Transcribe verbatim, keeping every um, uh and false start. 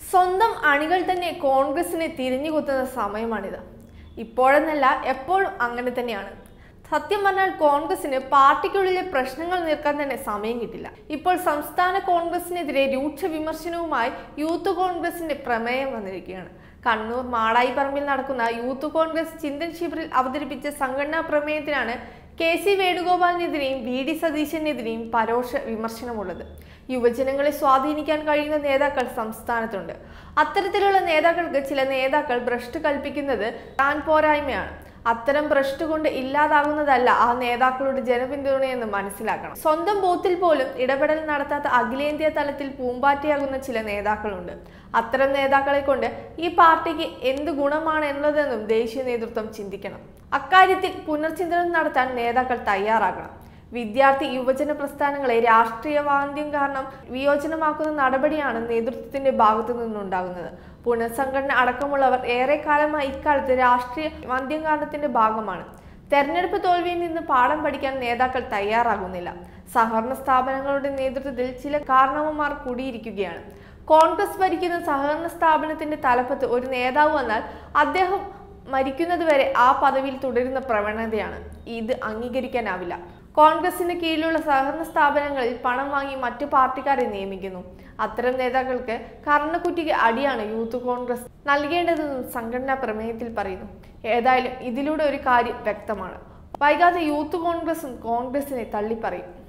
സ്വന്തം അണികൾ തന്നെ കോൺഗ്രസിനെ തിരിഞ്ഞുകുത്തുന്ന സമയമാണിത്. ഇപ്പോഴെന്നല്ല, എപ്പോഴും അങ്ങനെ തന്നെയാണ്. സത്യം പറഞ്ഞാൽ കോൺഗ്രസിന് പാർട്ടിക്കുള്ളിലെ പ്രശ്നങ്ങൾ നീക്കാൻ തന്നെ സമയം കിട്ടില്ല. ഇപ്പോൾ സംസ്ഥാന കോൺഗ്രസിനെതിരെ രൂക്ഷ വിമർശനവുമായി യൂത്ത് കോൺഗ്രസിന്റെ പ്രമേയം വന്നിരിക്കുകയാണ്. കണ്ണൂർ മാടായിപ്പറമ്പിൽ നടക്കുന്ന യൂത്ത് കോൺഗ്രസ് ചിന്തൻ ശിബിറിൽ അവതരിപ്പിച്ച സംഘടനാ പ്രമേയത്തിനാണ് കെ സി വേണുഗോപാലിനെതിരെയും വി ഡി സതീശനെതിരെയും പരോക്ഷ വിമർശനമുള്ളത്. യുവജനങ്ങളെ സ്വാധീനിക്കാൻ കഴിയുന്ന നേതാക്കൾ സംസ്ഥാനത്തുണ്ട്. അത്തരത്തിലുള്ള നേതാക്കൾക്ക് ചില നേതാക്കൾ ഭ്രഷ്ട് കൽപ്പിക്കുന്നത് താൻ പോരായ്മയാണ്. അത്തരം ഭ്രഷ്ട് കൊണ്ട് ഇല്ലാതാകുന്നതല്ല ആ നേതാക്കളുടെ ജനപിന്തുണയെന്ന് മനസ്സിലാക്കണം. സ്വന്തം ബൂത്തിൽ പോലും ഇടപെടൽ നടത്താത്ത അഖിലേന്ത്യാ തലത്തിൽ പൂമ്പാറ്റയാകുന്ന ചില നേതാക്കളുണ്ട്. അത്തരം നേതാക്കളെ കൊണ്ട് ഈ പാർട്ടിക്ക് എന്ത് ഗുണമാണ് എന്നതെന്നും ദേശീയ നേതൃത്വം ചിന്തിക്കണം. അക്കാര്യത്തിൽ പുനർചിന്തനം നടത്താൻ നേതാക്കൾ തയ്യാറാകണം. വിദ്യാർത്ഥി യുവജന പ്രസ്ഥാനങ്ങളെ രാഷ്ട്രീയ വാന്ധ്യം കാരണം വിയോജനമാക്കുന്ന നടപടിയാണ് നേതൃത്വത്തിന്റെ ഭാഗത്തു നിന്നുണ്ടാകുന്നത്. പുനഃസംഘടന അടക്കമുള്ളവർ ഏറെക്കാലമായി ഇക്കാലത്ത് രാഷ്ട്രീയ വാന്ധ്യം കാരണത്തിന്റെ ഭാഗമാണ്. തെരഞ്ഞെടുപ്പ് തോൽവിയിൽ നിന്ന് പാഠം പഠിക്കാൻ നേതാക്കൾ തയ്യാറാകുന്നില്ല. സഹകരണ സ്ഥാപനങ്ങളുടെ നേതൃത്വത്തിൽ ചില കാരണവന്മാർ കൂടിയിരിക്കുകയാണ്. കോൺഗ്രസ് ഭരിക്കുന്ന സഹകരണ സ്ഥാപനത്തിന്റെ തലപ്പത്ത് ഒരു നേതാവ് വന്നാൽ അദ്ദേഹം മരിക്കുന്നതുവരെ ആ പദവിയിൽ തുടരുന്ന പ്രവണതയാണ്. ഇത് അംഗീകരിക്കാനാവില്ല. കോൺഗ്രസിന് കീഴിലുള്ള സഹകരണ സ്ഥാപനങ്ങളിൽ പണം വാങ്ങി മറ്റു പാർട്ടിക്കാരെ നിയമിക്കുന്നു. അത്തരം നേതാക്കൾക്ക് കർണക്കുറ്റിക്ക് അടിയാണ് യൂത്ത് കോൺഗ്രസ് നൽകേണ്ടതെന്നും സംഘടനാ പ്രമേയത്തിൽ പറയുന്നു. ഏതായാലും ഇതിലൂടെ ഒരു കാര്യം വ്യക്തമാണ്: വൈകാതെ യൂത്ത് കോൺഗ്രസും കോൺഗ്രസിനെ തള്ളിപ്പറയും.